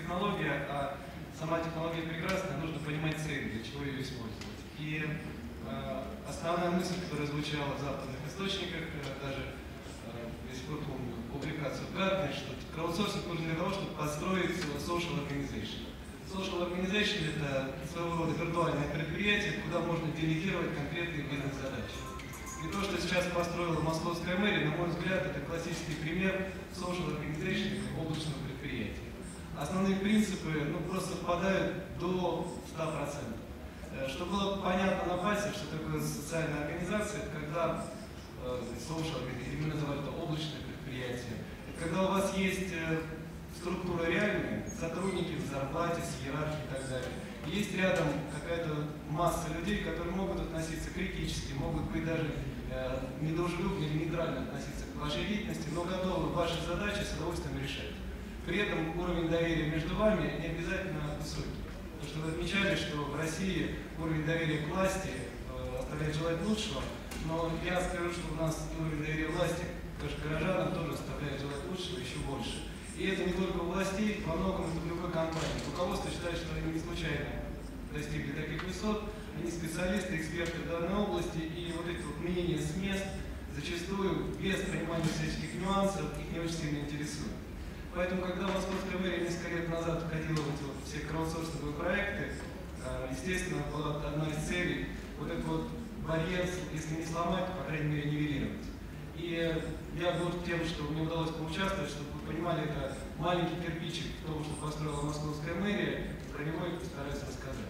технология, а сама технология прекрасная, нужно понимать цель, для чего ее использовать. И основная мысль, которая звучала в западных источниках, даже до сих пор помню публикацию в Gartner, что краудсорсинг нужен для того, чтобы построить social organization. Social organization – это своего рода виртуальное предприятие, куда можно делегировать конкретные бизнес-задачи. И то, что сейчас построила Московская мэрия, на мой взгляд, это классический пример social organization или облачного предприятия. Основные принципы просто совпадают до 100%. Чтобы было понятно на пальцах, что такое социальная организация, это когда social, или мы называем это облачное предприятие, это когда у вас есть структура реальная, сотрудники в зарплате, с иерархией и так далее. Есть рядом какая-то масса людей, которые могут относиться критически, могут быть даже недружелюбно или нейтрально относиться к вашей деятельности, но готовы ваши задачи с удовольствием решать. При этом уровень доверия между вами не обязательно высокий. Потому что вы отмечали, что в России уровень доверия к власти оставляет желать лучшего, но я скажу, что у нас уровень доверия власти к горожанам тоже оставляет желать лучшего еще больше. И это не только у властей, во многом это в любой компании. Руководство считает, что они не случайно достигли таких высот, они специалисты, эксперты в данной области, и вот эти вот мнения с мест зачастую без понимания всяческих нюансов их не очень сильно интересуют. Поэтому, когда Московская мэрия несколько лет назад входила в эти вот все краудсорсинговые проекты, естественно, была одна из целей вот этот вот барьер, если не сломать, то, по крайней мере, нивелировать. И я горд тем, что мне удалось поучаствовать, чтобы вы понимали, это маленький кирпичик в том, что построила Московская мэрия, про него я постараюсь рассказать.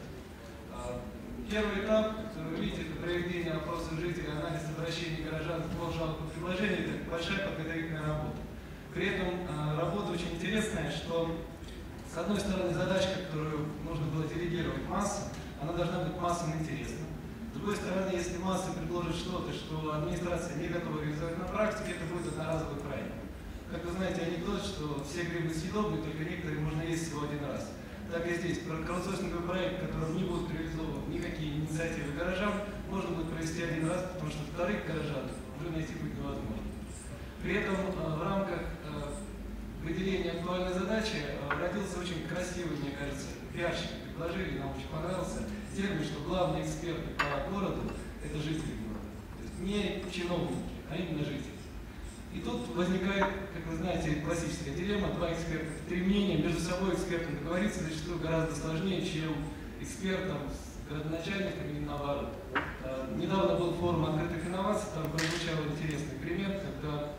Первый этап, который вы видите, это проведение опросов жителей, анализ обращений горожан, сбор жалоб и предложений, это большая подготовительная работа. При этом работа очень интересная, что с одной стороны задачка, которую нужно было делегировать массам, она должна быть массам интересна. С другой стороны, если масса предложит что-то, что администрация не готова реализовать на практике, это будет одноразовый проект. Как вы знаете анекдот, что все грибы съедобны, только некоторые можно есть всего один раз. Так и здесь, краудсорсинговый проект, в котором не будут реализованы никакие инициативы горожан, можно будет провести один раз, потому что вторых горожан уже найти будет невозможно. При этом в рамках выделения актуальной задачи родился очень красивый, мне кажется, пиарщик предложили, нам очень понравился термин, что главные эксперты по городу – это жители города. То есть не чиновники, а именно жители. И тут возникает, как вы знаете, классическая дилемма: два эксперта, три мнения, между собой экспертам договориться зачастую гораздо сложнее, чем экспертам с градоначальниками и наоборот. Недавно был форум открытых инноваций, там прозвучал интересный пример, когда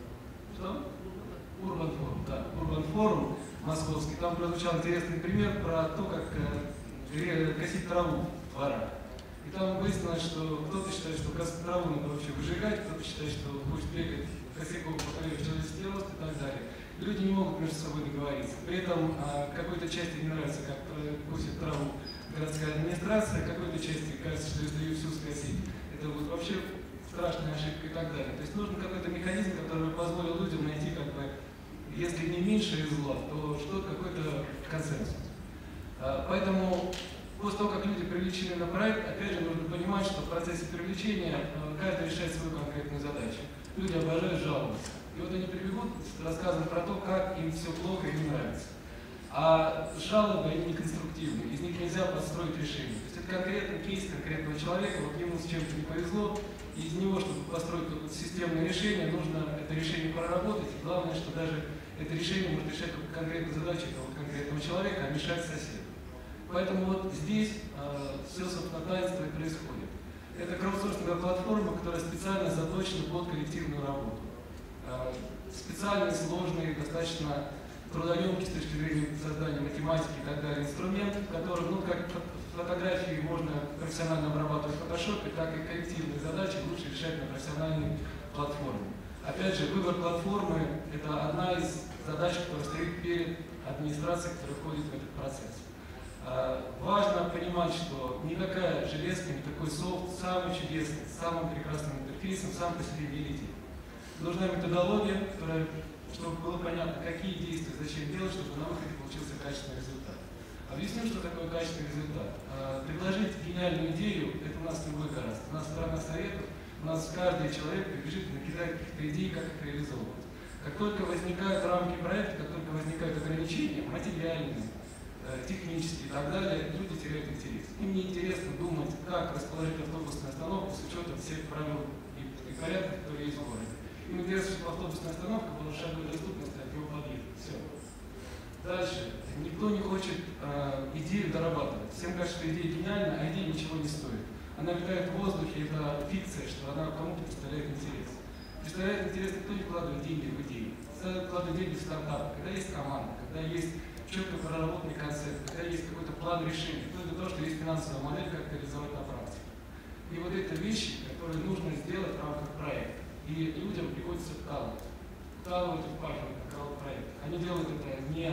Урбан форум, да, Урбан форум московский, там прозвучал интересный пример про то, как косить траву в дворах. И там выяснилось, что кто-то считает, что траву надо вообще выжигать, кто-то считает, что пусть бегать косяком по человеческий рост и так далее. Люди не могут между собой договориться. При этом какой-то части не нравится, как косит траву городская администрация, какой-то части кажется, что если ее всю скосить, это будет вообще страшная ошибка и так далее. То есть нужен какой-то механизм, который позволил людям найти, как бы, если не меньшее зло, то что-то, какой-то консенсус. Поэтому после того, как люди привлечены на проект, опять же нужно понимать, что в процессе привлечения каждый решает свою конкретную задачу. Люди обожают жаловаться. И вот они прибегут с рассказом про то, как им все плохо и не нравится. А жалобы, они неконструктивны, из них нельзя построить решение. То есть это конкретный кейс конкретного человека, вот ему с чем-то не повезло, и из него, чтобы построить какое-то системное решение, нужно это решение проработать. И главное, что даже это решение может решать какую-то конкретную задачу этого конкретного человека, а мешать соседу. Поэтому вот здесь все, собственно, таинство и происходит. Это краудсорсинговая платформа, которая специально заточена под коллективную работу. Специальный, сложный, достаточно трудоемкий с точки зрения создания математики и так далее инструмент, в котором, как фотографии можно профессионально обрабатывать в фотошопе, так и коллективные задачи лучше решать на профессиональной платформе. Опять же, выбор платформы – это одна из задач, которая стоит перед администрацией, которая входит в этот процесс. Важно понимать, что никакая железка, никакой софт, самый чудесный, с самым прекрасным интерфейсом, сам по себе не летит. Нужна методология, чтобы было понятно, какие действия, зачем делать, чтобы на выходе получился качественный результат. Объясню, что такое качественный результат. Предложить гениальную идею – это у нас любой гораздо. У нас страна советов, у нас каждый человек прибежит и накидает каких-то идей, как их реализовывать. Как только возникают рамки проекта, как только возникают ограничения, материальные, технические и так далее, люди теряют интерес. Им не интересно думать, как расположить автобусную остановку с учетом всех правил и порядков, которые есть в городе. Им интересно, чтобы автобусная остановка была шаговой доступности от его подъезда. Все. Дальше. Никто не хочет идею дорабатывать. Всем кажется, что идея гениальна, а идея ничего не стоит. Она витает в воздухе, это фикция, что она кому-то представляет интерес. Представляет интерес, никто не вкладывает деньги в идею. Вкладывает деньги в стартап, когда есть команда, когда есть четко проработанный концепт, когда есть какой-то план решения, вплоть до того, что есть финансовая модель, как это реализовать на практике. И вот это вещи, которые нужно сделать в рамках проекта. И людям приходится вкалывать в проект. Они делают это не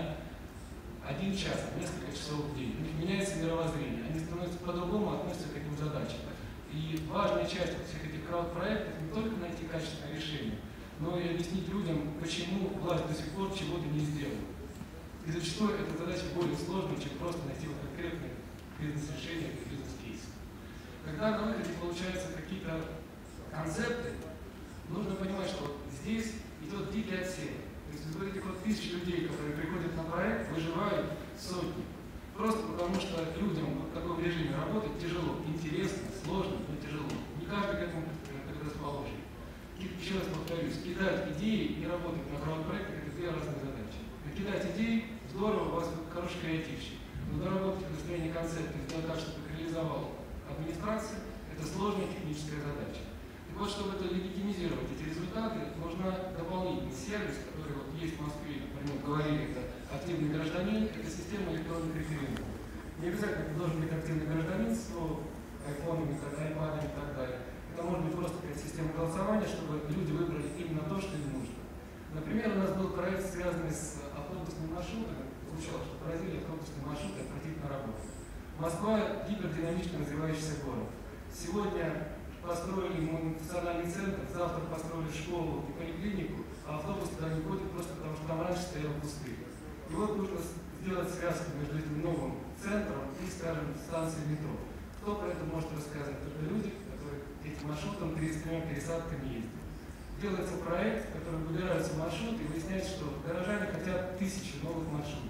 1 час, а несколько часов в день. У них меняется мировоззрение, они становятся по-другому, относятся к этим задачам. И важная часть всех этих крауд-проектов не только найти качественное решение, но и объяснить людям, почему власть до сих пор чего-то не сделала. И зачастую эта задача более сложная, чем просто найти конкретные бизнес-решения или бизнес-кейсы. Когда на выходе получаются какие-то концепты, нужно понимать, что здесь идет дикий отсев. То есть вот этих вот 1000 людей, которые приходят на проект, выживают сотни. Просто потому что людям в таком режиме работать тяжело, интересно, сложно, но тяжело. Не каждый к этому предрасположен. Еще раз повторюсь, кидать идеи и работать на крауд-проектах – это 2 разные задачи. Накидать идеи – здорово, у вас хороший креативщик. Но доработать настроение концепта и сделать так, чтобы их реализовала администрация – это сложная техническая задача. И вот, чтобы это легитимизировать, эти результаты, нужно дополнительный сервис, который вот есть в Москве, про него говорили, это активный гражданин, это система электронных референдумов. Не обязательно это должен быть активный гражданин с айфонами, айпадами и так далее. Это может быть просто какая-то система голосования, чтобы люди выбрали именно то, что им нужно. Например, у нас был проект, связанный с автобусным маршрутом. Звучало, что в Бразилии автобусный маршрут отвратит на работу. Москва – гипердинамично развивающийся город. Сегодня построили национальный центр, завтра построили школу и поликлинику, а автобус туда не ходит просто потому, что там раньше стоял пустырь. И вот нужно сделать связку между этим новым центром и, скажем, станцией метро. Кто про это может рассказать? Только люди, которые этим маршрутом 33 пересадками ездят. Делается проект, в котором выбираются маршруты, и выясняется, что горожане хотят 1000 новых маршрутов.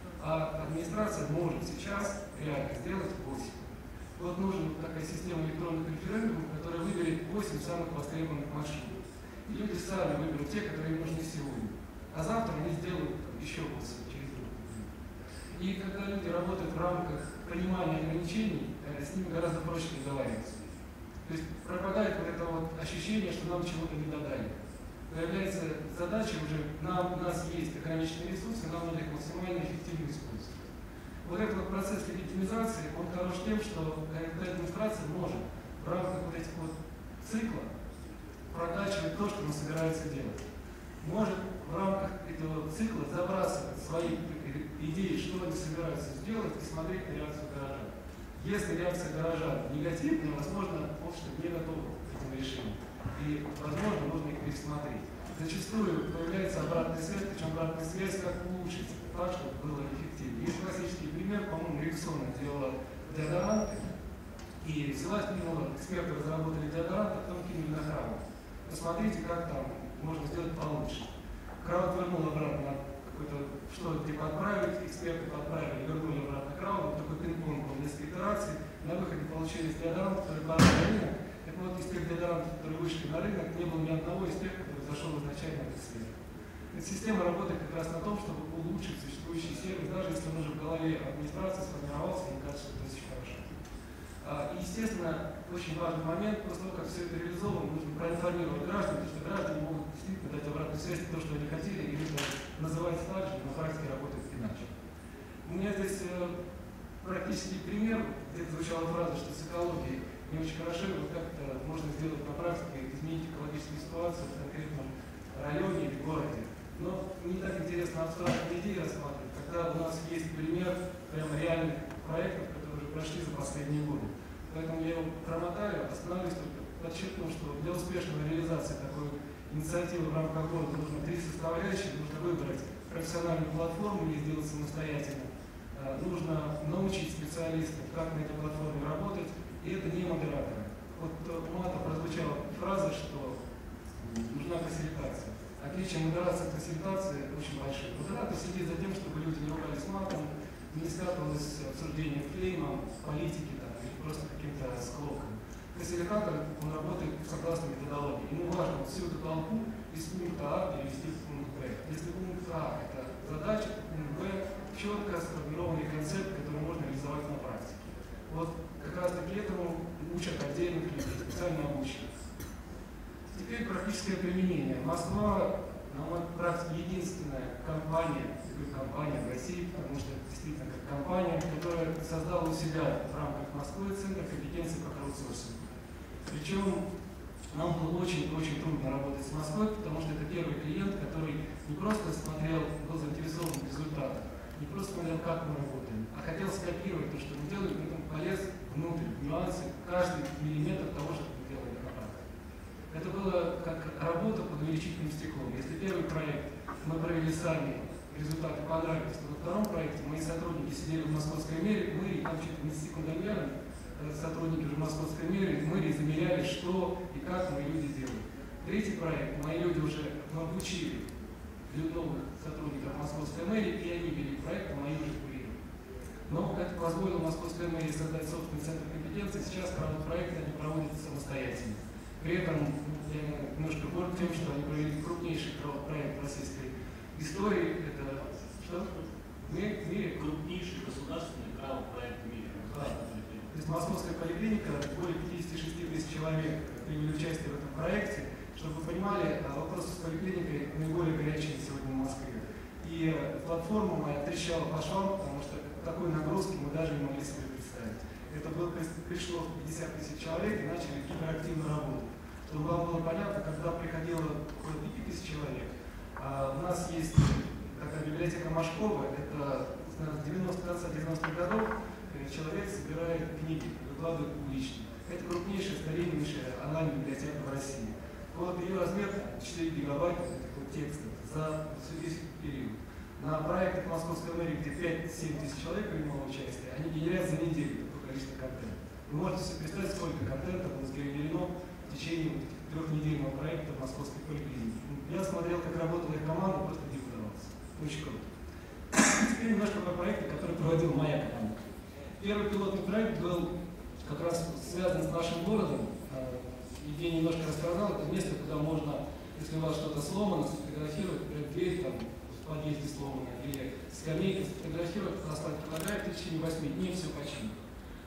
А администрация может сейчас реально сделать 8. Вот нужна такая система электронных референдумов, которая выберет 8 самых востребованных маршрутов. И люди сами выберут те, которые им нужны сегодня. А завтра они сделают еще 8 через год. И когда люди работают в рамках понимания ограничений, с ними гораздо проще договариваться. То есть пропадает вот это вот ощущение, что нам чего-то не додали. Появляется задача уже, у нас есть ограниченные ресурсы, нам надо их максимально эффективно использовать. Вот этот вот процесс легитимизации, он хорош тем, что администрация может в рамках вот этих вот циклов прокачивать то, что она собирается делать. Может в рамках этого цикла забрасывать свои идеи, что они собираются сделать, и смотреть на реакцию горожан. Если реакция горожан негативная, возможно, общество не готово к этим решениям. И, возможно, нужно их пересмотреть. Зачастую появляется обратная связь, причем обратная связь, как улучшить так, чтобы было эффективнее. Есть классический пример, по-моему, Рексона делала деодоранты, и взяла, кинула, эксперты разработали деодорант, а потом кинули на крауд. Посмотрите, как там можно сделать получше. Крауд вернул обратно какой-то, что типа отправить, эксперты подправили, вернули обратно крауду, такой пинг-понг был, несколько итераций, на выходе получились деодоранты, которые пошли на рынок. Так вот, из тех деодорантов, которые вышли на рынок, не было ни одного из тех, который зашел изначально в эту сферу. Эта система работает как раз на том, чтобы улучшить существующий сервис, даже если он уже в голове администрации сформировался, мне кажется, это очень хорошо. И, естественно, очень важный момент, после того, как все это реализовано, нужно проинформировать граждан, потому что граждане могут действительно дать обратную связь то, что они хотели, или это называется так же, но на практике работает иначе. У меня здесь практический пример, где-то звучала фраза, что с экологией не очень хорошо, и вот как это можно сделать на практике, изменить экологическую ситуацию в конкретном районе или городе. Но не так интересно абстрактные идеи рассматривать, когда у нас есть пример прямо реальных проектов, которые уже прошли за последние годы. Поэтому я его промотаю, остановлюсь только, подчеркну, что для успешной реализации такой инициативы в рамках города нужно 3 составляющих. Нужно выбрать профессиональную платформу и сделать самостоятельно. Нужно научить специалистов, как на этой платформе работать, и это не модераторы. Вот у Мата прозвучала фраза, что нужна фасилитация. А отличия модерации от фасилитации очень большие. Модератор следит за тем, чтобы люди не ругались матом, не скатывалось обсуждение клейма, политики там, или просто каким-то склоком. Фасилитатор, он работает согласно методологии. Ему важно вот всю эту толпу из пункта А перевести в пункт Б. Если пункт А – это задача, то пункт Б – четко сформированный концепт, который можно реализовать на практике. Вот как раз таки этому учат отдельных людей, специально обученных. Теперь практическое применение. Москва, на мой практике, единственная компания в России, потому что действительно как компания, которая создала у себя в рамках Москвы Центр компетенции по краудсорсингу. Причем нам было очень-очень трудно работать с Москвой, потому что это первый клиент, который не просто смотрел, был заинтересован в результатах, не просто смотрел, как мы работаем, а хотел скопировать то, что мы делаем, поэтому полез внутрь, в нюансы, каждый миллиметр того, что мы делаем на практике. Это было как работа под увеличительным стеклом. Если первый проект мы провели сами, результаты понравились, то во втором проекте мои сотрудники сидели в московской мэрии, там чуть не секундомерно, сотрудники уже московской мэрии, мы замеряли, что и как мои люди делают. Третий проект, мои люди уже обучили новых сотрудников московской мэрии, и они вели проект, а мои уже курировали. Но это позволило московской мэрии создать собственный центр компетенции, сейчас проекты они проводят самостоятельно. При этом я немножко горд тем, что они провели крупнейший проект российской истории. Это что? В мире? Крупнейший государственный проект в мире. Да. То есть московская поликлиника, более 56 тысяч человек приняли участие в этом проекте. Чтобы вы понимали, вопросы с поликлиникой наиболее горячие сегодня в Москве. И платформа моя трещала по швам, потому что такой нагрузки мы даже не могли себе представить. Это пришло 50 тысяч человек и начали гиперактивно работать. Чтобы вам было понятно, когда приходило около 5 тысяч человек, у нас есть такая библиотека Машкова, это с 90-х годов человек собирает книги, выкладывает публично. Это крупнейшая, стариннейшая онлайн-библиотека в России. Вот ее размер 4 гигабайта текста за весь период. На проектах Московской мэрии, где 5-7 тысяч человек принимало участие, они генерят за неделю такое количество контента. Вы можете себе представить, сколько контента было сгенерено в течение трехнедельного проекта в Московской поликлинике. Я смотрел, как работала их команда, просто не удавался. Очень круто. Теперь немножко про проекты, которые проводила моя команда. Первый пилотный проект был как раз связан с нашим городом. Евгений немножко рассказал, это место, куда можно, если у вас что-то сломано, сфотографировать, например, дверь там в подъезде сломана, или скамейка, сфотографировать, послать фотографии, в течение 8 дней все починить.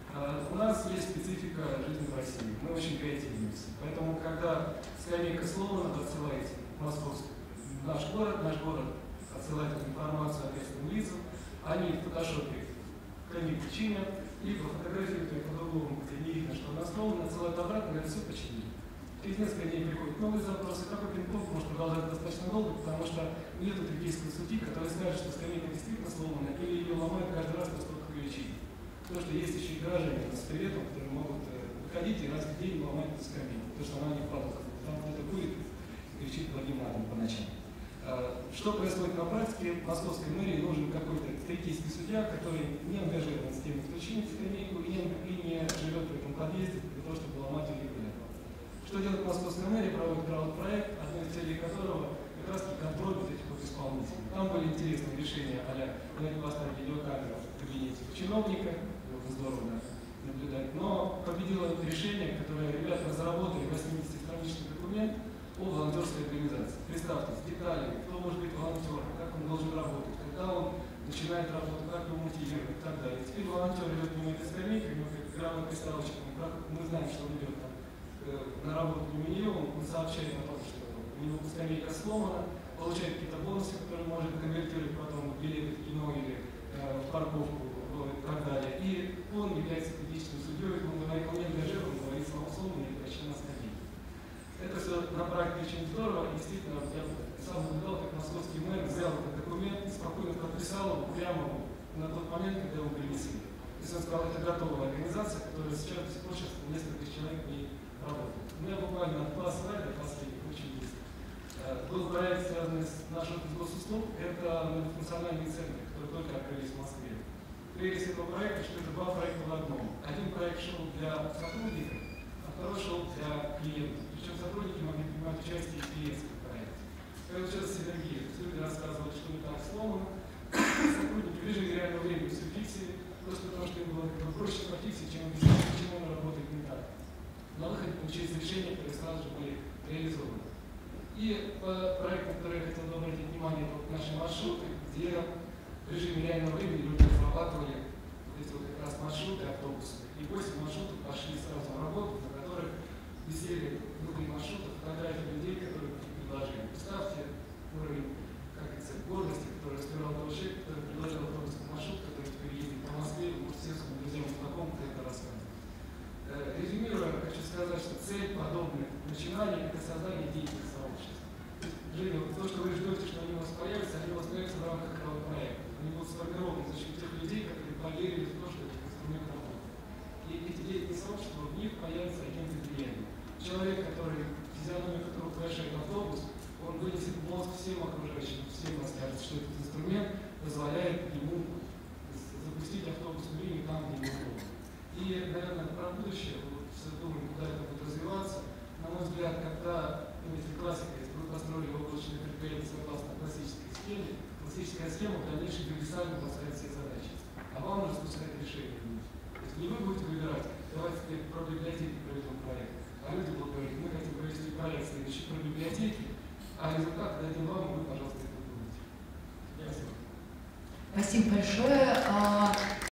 У нас есть специфика жизни в России, мы очень креативны все. Поэтому, когда скамейка сломана, вы отсылаете в Московск, наш город отсылает эту информацию ответственным лицам, они в фотошопе скамейку чинят, либо фотографируют ее по-другому, где не видно, что она сломана, отсылают обратно, говорят, все починили. Через несколько дней приходят новые запросы, такой пинг-понг может продолжаться достаточно долго, потому что нет трагической судьи, которая скажет, что скамейка действительно сломана, или ее ломают каждый раз после того, как ее чинят. Потому что есть еще и граждане с приветом, которые могут выходить и раз в день ломать эту скамейку, потому что она не вкладывается. Там кто-то будет и кричит благим матом по ночам. Что происходит на практике? В Московской мэрии нужен какой-то третейский судья, который не ангажирован с тем, кто чинит скамейку, и не живет в этом подъезде для того, чтобы ломать ее регулярно. Что делает Московская мэрия? Проводит крауд-проект, одной из целей которого как раз таки контроль вот этих вот исполнителей. Там были интересные решения а-ля надо поставить видеокамеру в кабинете чиновника, было здорово наблюдать. Но победило решение, которое ребята разработали 80-страничный документ о волонтерской организации. Представьте, с деталями, кто может быть волонтером, как он должен работать, когда он начинает работу, как его мотивировать и так далее. Теперь волонтер идет мимо этой скамейки, у него грамотный ставочек, мы знаем, что он идет там на работу мимо нее, он сообщает о том, что у него скамейка сломана, получает какие-то бонусы, которые может конвертировать потом в билеты в кино или в парковку и так далее. И он является критичным судьей, он говорит, он не ангажирован, говорит сломано или почти на скамейке. Это все на практике очень здорово. Действительно, я сам наблюдал, как московский мэр взял этот документ и спокойно подписал его прямо на тот момент, когда его принесли. То есть он сказал, это готовая организация, которая сейчас до сих пор несколько человек не работает. У меня буквально 2 слайда последних, очень быстро. Был проект, связанный с нашим госуслуг, это многофункциональные центры, которые только открылись в Москве. Прелесть этого проекта, что это 2 проекта в одном. Один проект шел для сотрудников, а второй шел для клиентов. Причем сотрудники могли принимать участие в клиентском проекте. получается синергия. То есть люди рассказывают, что не так сломано, сотрудники в режиме реального времени все фиксили, просто потому что им было как бы проще по фиксии, чем объяснить, почему она работает не так. На выходе получились решения, которые сразу же были реализованы. И по проекту, который я хотел бы обратить внимание, вот наши маршруты, где в режиме реального времени люди разрабатывали вот эти вот как раз маршруты автобусы. И 8 маршрутов пошли сразу в работу, на которых висели внутри маршрутов фотографии людей, которые предложили. Представьте уровень, как говорится, гордости, который распирал того человека, который предложил автобусный маршрут, который теперь ездит по Москве, может, всем своим друзьям знакомым это рассказывать. Резюмируя, хочу сказать, что цель подобных начинаний – это создание деятельных сообществ. Женя, то, что вы ждете, что они у вас появятся, они у вас появятся в рамках этого проекта. Они будут сформированы за счет тех людей, которые поверили в то, что этот инструмент работает. И эти деятельные сообщества, в них появится агенты влияния. Человек, физиономия которого украшает автобус, он вынесет мозг всем окружающим, всем расскажет, что этот инструмент позволяет ему запустить автобус в мире там, где ему удобно. И, наверное, про будущее, вот все думаем, куда это будет развиваться. На мой взгляд, когда, если классика, если вы построили облачное предприятие согласно классической схеме, классическая схема в дальнейшем универсально поставит все задачи. А вам нужно спускать решение. То есть не вы будете выбирать, давайте теперь про библиотеки проведем проект. А люди будут говорить, мы хотим провести проект следующий про библиотеки, а результат дадим вам, и вы, пожалуйста, это будете. Спасибо. Спасибо большое.